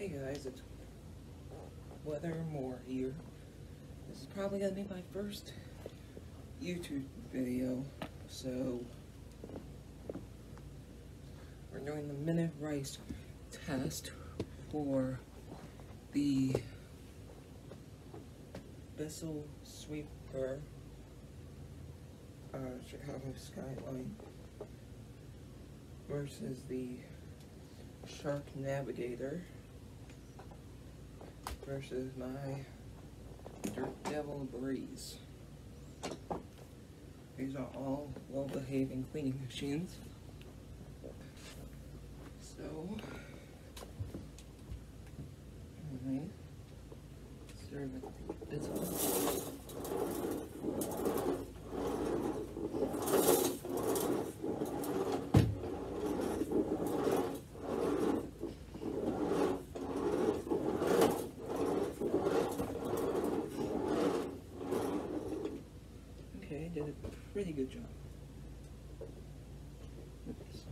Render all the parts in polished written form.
Hey guys, it's Weather More here. This is probably gonna be my first YouTube video, so we're doing the minute rice test for the Bissell Sweeper Chicago Skyline versus the Shark Navigator versus my Dirt Devil Breeze. These are all well-behaving cleaning machines. So, alright, start with this one. Okay, did a pretty good job. Oops.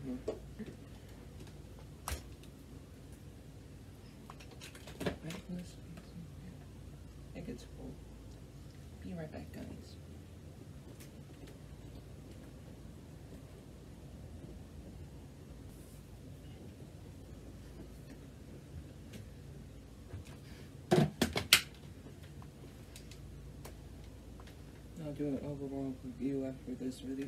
Right in this space. I think it's full. Be right back, guys. I'll do an overall review after this video.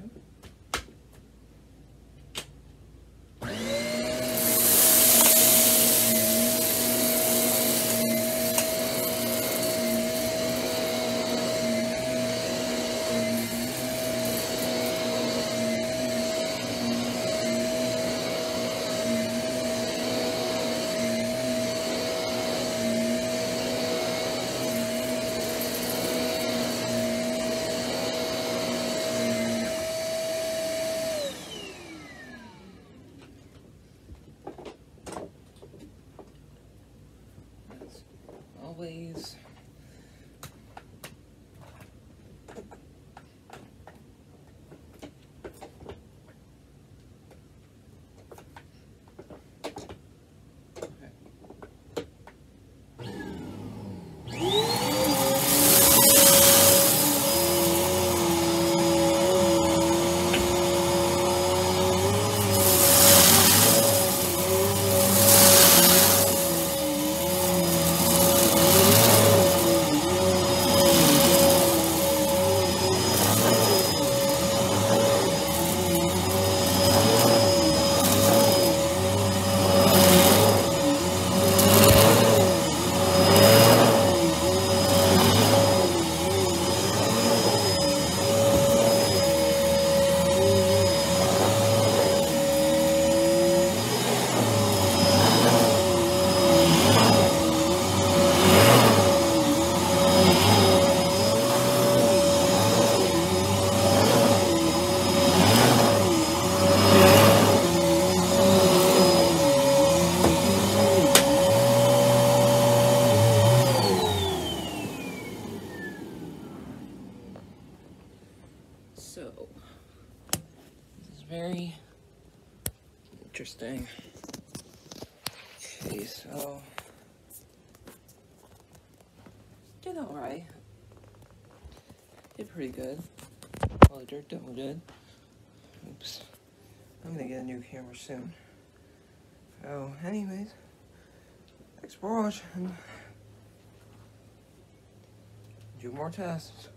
Always So, this is very interesting. Okay, so, did alright. Did pretty good. Well, the Dirt Devil did. Oops. I'm gonna get a new camera soon. So, anyways, thanks for watching. Do more tests.